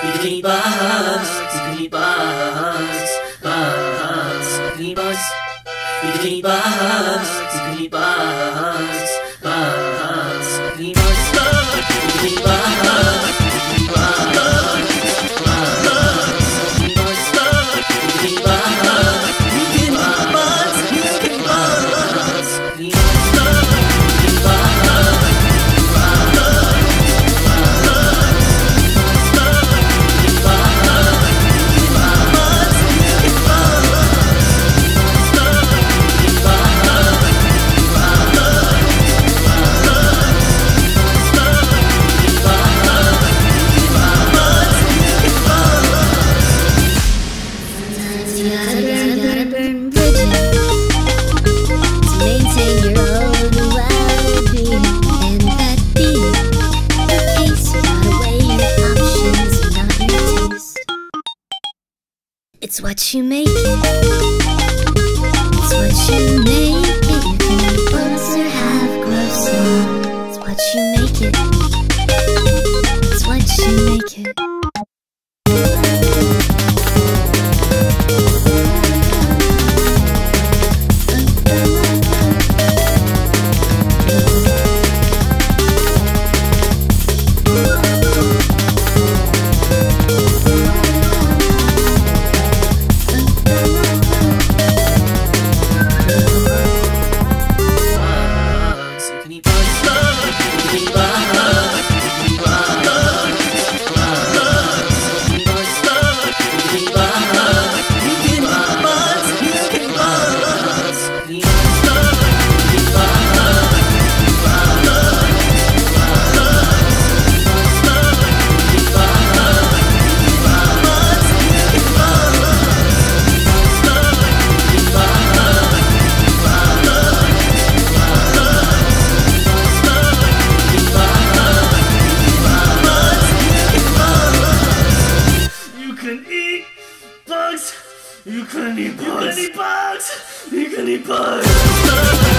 can eat bugs. You can eat bugs. Bugs. You can eat bugs. You can eat bugs. You can eat bugs. Bugs. You can eat bugs. You can eat bugs. It's what you make it. It's what you make it. You can eat bugs or have grubslaw. It's what you make it. It's what you make it. You can eat bugs. You can eat bugs. You can eat bugs.